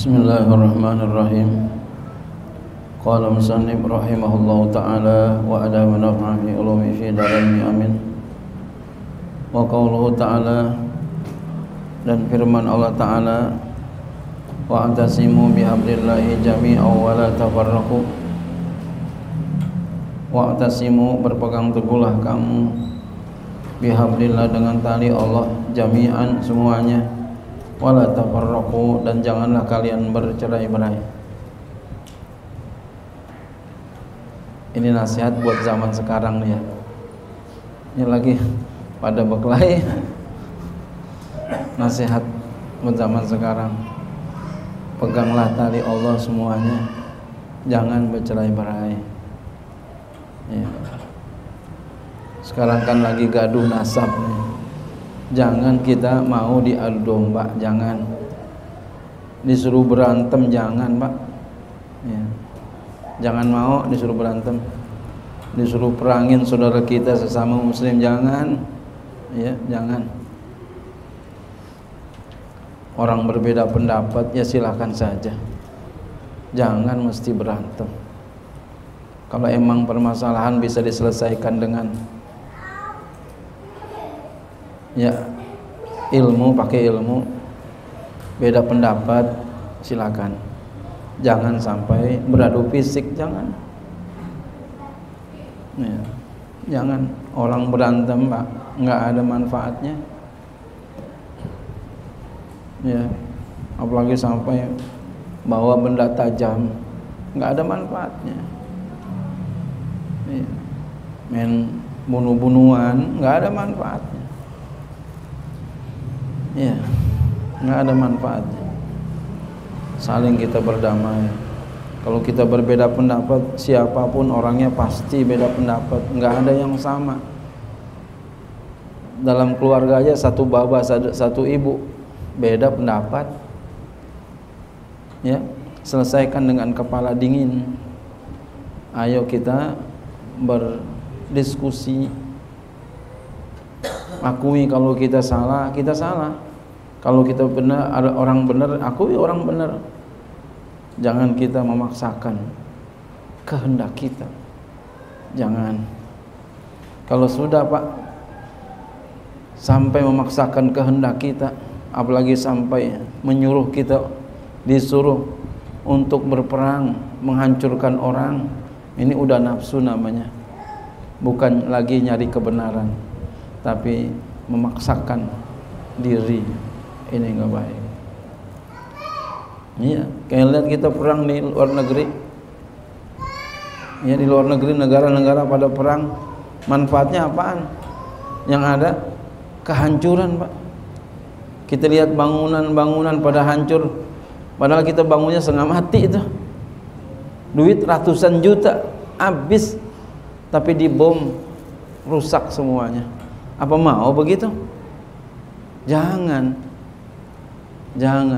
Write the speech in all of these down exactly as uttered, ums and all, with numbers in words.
Bismillahirrahmanirrahim. Qala musannif rahimahullahu ta'ala wa ala manafa'ahi ulumi fi daraini amin. Wa qawluhu ta'ala, dan firman Allah ta'ala, wa antasimu bihablillahi jami'an wa la tafarraqu. Wa antasimu, berpegang teguhlah kamu, bihablillah, dengan tali Allah, jami'an, semuanya, wala tafarraqu, dan janganlah kalian bercerai-berai. Ini nasihat buat zaman sekarang nih ya. Ini lagi pada berkelahi. Nasihat buat zaman sekarang. Peganglah tali Allah semuanya, jangan bercerai-berai. Ya. Sekarang kan lagi gaduh nasab nih. Jangan kita mau diadu domba, jangan. Disuruh berantem, jangan, Pak. Ya. Jangan mau disuruh berantem. Disuruh perangin saudara kita sesama muslim, jangan. Ya, jangan. Orang berbeda pendapat, ya silakan saja. Jangan mesti berantem. Kalau emang permasalahan bisa diselesaikan dengan ya ilmu, pakai ilmu. Beda pendapat silakan, jangan sampai beradu fisik, jangan ya, jangan. Orang berantem Pak, nggak ada manfaatnya ya, apalagi sampai bawa benda tajam, nggak ada manfaatnya ya. Main bunuh-bunuhan, nggak ada manfaatnya. Ya, nggak ada manfaatnya. Saling kita berdamai. Kalau kita berbeda pendapat, siapapun orangnya pasti beda pendapat. Nggak ada yang sama. Dalam keluarga aja satu bapa satu ibu, beda pendapat. Ya, selesaikan dengan kepala dingin. Ayo kita berdiskusi. Akui kalau kita salah, kita salah. Kalau kita benar, ada orang benar, akui orang benar. Jangan kita memaksakan kehendak kita. Jangan. Kalau sudah Pak sampai memaksakan kehendak kita, apalagi sampai menyuruh kita, disuruh untuk berperang, menghancurkan orang, ini udah nafsu namanya. Bukan lagi nyari kebenaran, tapi memaksakan diri. Ini enggak baik. Iya, kayak lihat kita perang di luar negeri. Ya, di luar negeri negara-negara pada perang, manfaatnya apaan? Yang ada kehancuran, Pak. Kita lihat bangunan-bangunan pada hancur, padahal kita bangunnya setengah mati itu. Duit ratusan juta habis, tapi dibom, rusak semuanya. Apa mau begitu? Jangan. Jangan.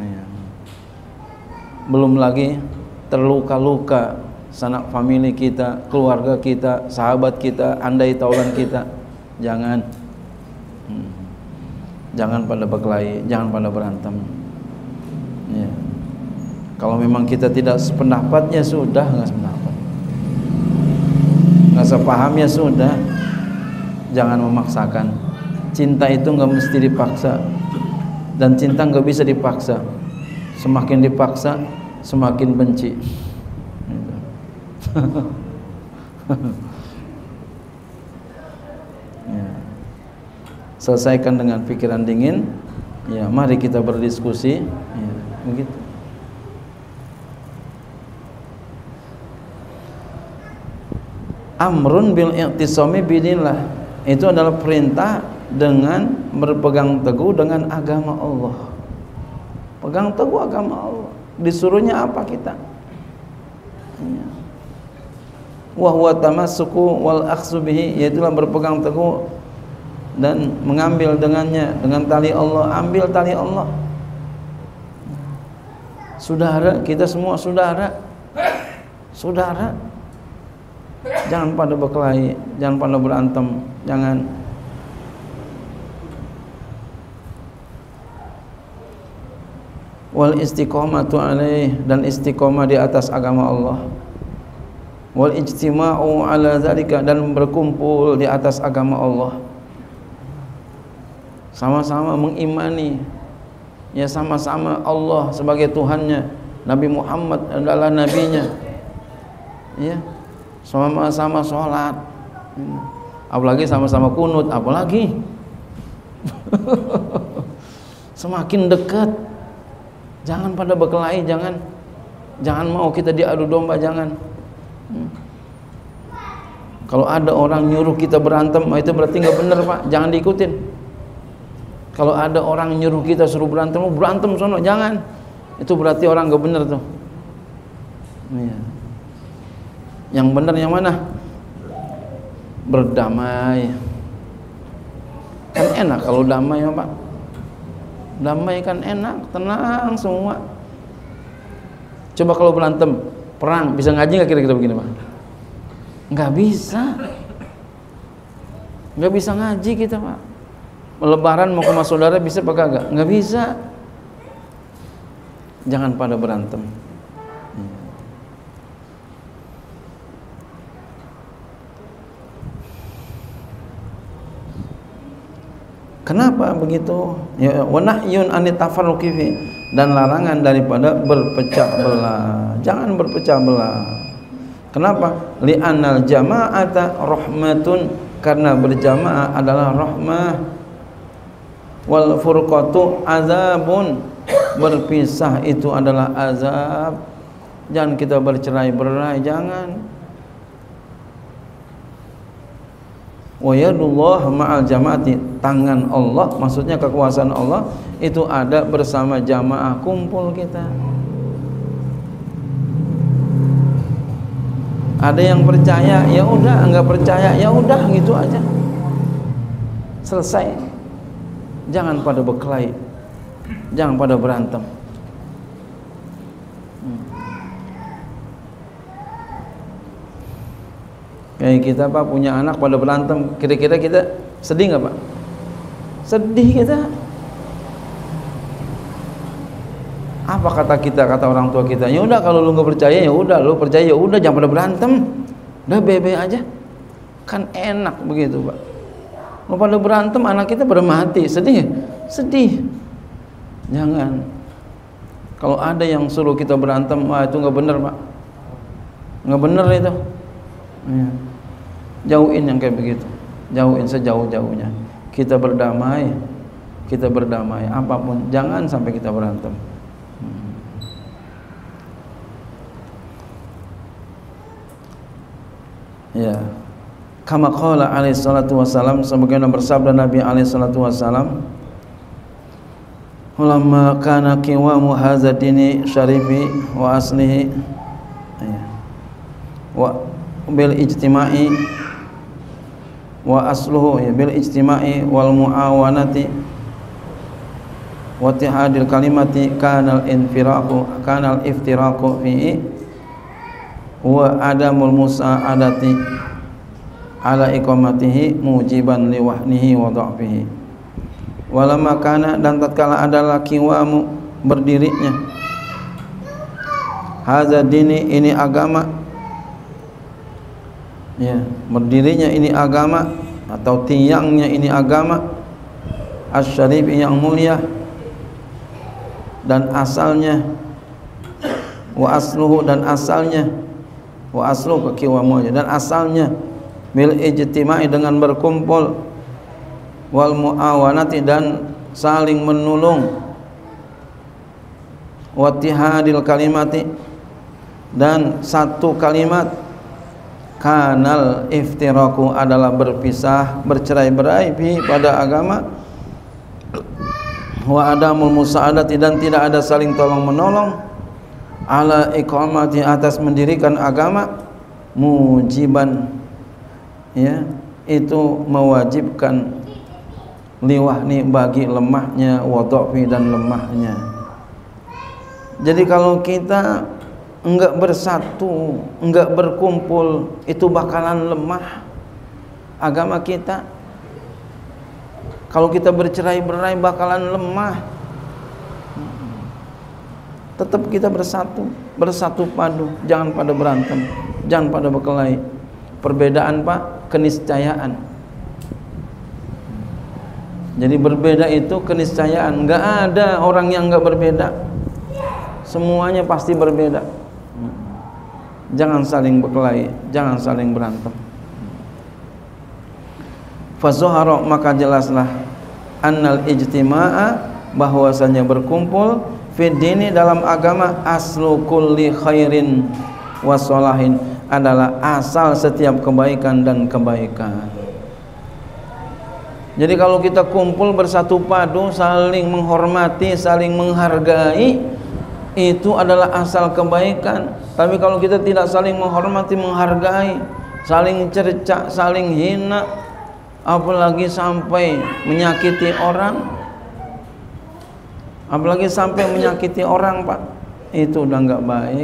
Belum lagi terluka-luka sanak famili kita, keluarga kita, sahabat kita, andai taulan kita. Jangan. Hmm. Jangan pada berkelahi, jangan pada berantem. Ya. Kalau memang kita tidak sependapat, ya sudah, nggak sependapat. Nggak sepaham, ya sudah. Jangan memaksakan. Cinta itu nggak mesti dipaksa. Dan cinta nggak bisa dipaksa. Semakin dipaksa, semakin benci. Ya. Selesaikan dengan pikiran dingin. Ya, mari kita berdiskusi. Ya, begitu. Amrun bil i'tisami bidillah, itu adalah perintah dengan berpegang teguh dengan agama Allah. Pegang teguh agama Allah. Disuruhnya apa kita? Wa huwa tamassuku wal akhzu bihi, yaitulah berpegang teguh dan mengambil dengannya, dengan tali Allah. Ambil tali Allah. Saudara, kita semua saudara. Saudara. Jangan pada berkelahi, jangan pada berantem, jangan. wal istiqomatu alaih, dan istiqomah di atas agama Allah, wal ijtima'u ala dzalika, dan berkumpul di atas agama Allah, sama-sama mengimani, ya sama-sama Allah sebagai Tuhannya, Nabi Muhammad adalah nabinya, ya sama-sama sholat, apalagi sama-sama kunut, apalagi semakin dekat. Jangan pada berkelahi, jangan jangan mau kita diadu domba, jangan. hmm. Kalau ada orang nyuruh kita berantem, itu berarti nggak benar, Pak, jangan diikutin. Kalau ada orang nyuruh kita suruh berantem, berantem sono, jangan, itu berarti orang nggak benar tuh. ya. Yang benar yang mana? Berdamai. Kan enak kalau damai ya, Pak. Damai kan enak, tenang semua. Coba kalau berantem, perang, bisa ngaji nggak kira-kira begini, Pak? Nggak bisa. Nggak bisa ngaji kita, Pak. Lebaran mau ke rumah saudara bisa apa kagak? Nggak bisa. Jangan pada berantem. Kenapa begitu? Ya, wa nahyun anit tafarruqi fi, dan larangan daripada berpecah belah. Jangan berpecah belah. Kenapa? Li'annal jama'ata rahmatun, karena berjamaah adalah rahmah. Wal furqatu azabun, berpisah itu adalah azab. Jangan kita bercerai-berai, jangan. Wa yadullah ma'al jamaati, tangan Allah, maksudnya kekuasaan Allah itu ada bersama jamaah, kumpul kita. Ada yang percaya, ya udah, enggak percaya, ya udah, gitu aja. Selesai. Jangan pada berkelahi. Jangan pada berantem. Kayak kita, Pak, punya anak pada berantem, kira-kira kita sedih nggak, Pak? Sedih kita. Apa kata kita, kata orang tua kita? Ya udah, kalau lu nggak percaya ya udah, lu percaya ya udah, jangan pada berantem. Udah bebe aja. Kan enak begitu, Pak. Lu pada berantem, anak kita pada mati, sedih? Sedih. Jangan. Kalau ada yang suruh kita berantem, wah itu nggak bener, Pak. Nggak bener itu. Ya. Jauhin yang kayak begitu, jauhin sejauh-jauhnya. Kita berdamai, kita berdamai, apapun, jangan sampai kita berantem. hmm. Ya, kama qala alaihi salatu wassalam, sebagaimana bersabda Nabi alaihi salatu wassalam, ulama kana qiwamu hadza dini syarifi wa aslihi, ya, wa bil ijtima'i wa asluhu, ya, bil ijtima'i wal muawanati wa ittihadil kalimati kanal infiraqu kanal iftiraqu fihi wa adamul musa'adati ala iqamatihi mujiban li wahnihi wa dha'fihi. Walamma kana, dan tatkala adalah qiwamu, berdirinya, hadza dini, ini agama, ya, berdirinya ini agama atau tiangnya ini agama, asy-syarif yang mulia, dan asalnya, wa asluhu, dan asalnya, wa aslu kekiwamunya, dan asalnya, bil ijtima'i, dengan berkumpul, wal muawanati, dan saling menolong, wa ittihadil kalimati, dan satu kalimat, kanal iftiraku, adalah berpisah, bercerai-berai pada agama, wa adamul musa'adati, dan tidak ada saling tolong menolong, ala iqamati, atas mendirikan agama, mujiban, ya, itu mewajibkan, liwahni, bagi lemahnya, wa dha'fi, dan lemahnya. Jadi kalau kita enggak bersatu, enggak berkumpul, itu bakalan lemah agama kita. Kalau kita bercerai-berai bakalan lemah. tetap kita bersatu, bersatu padu, jangan pada berantem, jangan pada berkelahi. Perbedaan Pak, keniscayaan. Jadi berbeda itu keniscayaan. Enggak ada orang yang enggak berbeda. Semuanya pasti berbeda. Jangan saling berkelahi, jangan saling berantem. Fazohara, maka jelaslah annal ijtima'a, bahwasanya berkumpul fid dini, dalam agama, aslu kulli khairin wa sholahin, adalah asal setiap kebaikan dan kebaikan. Jadi kalau kita kumpul bersatu padu, saling menghormati, saling menghargai, itu adalah asal kebaikan. Tapi kalau kita tidak saling menghormati, menghargai, saling cerca, saling hina, apalagi sampai menyakiti orang, apalagi sampai menyakiti orang Pak, itu udah enggak baik.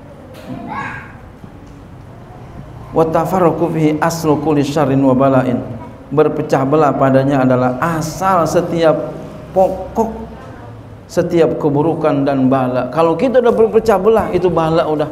Wa tafarruqu fihi aslu kulli syarrin wa bala'in, berpecah belah padanya adalah asal setiap pokok setiap keburukan dan bala. Kalau kita udah berpecah belah, itu bala udah.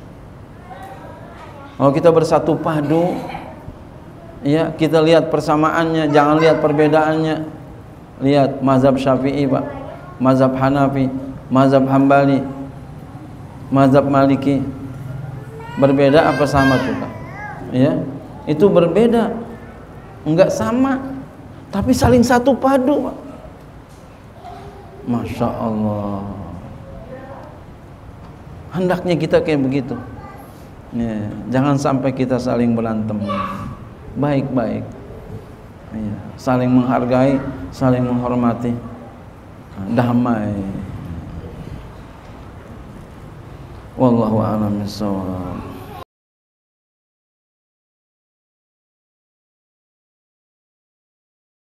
Kalau kita bersatu padu, ya, kita lihat persamaannya, jangan lihat perbedaannya. Lihat mazhab Syafi'i Pak, mazhab Hanafi, mazhab Hambali, mazhab Maliki, berbeda apa sama tuh Pak? Ya, itu berbeda, enggak sama, tapi saling satu padu Pak. Masya Allah, hendaknya kita kayak begitu ya, jangan sampai kita saling berantem, baik-baik ya, saling menghargai, saling menghormati, damai. Wallahu a'lam bishawab.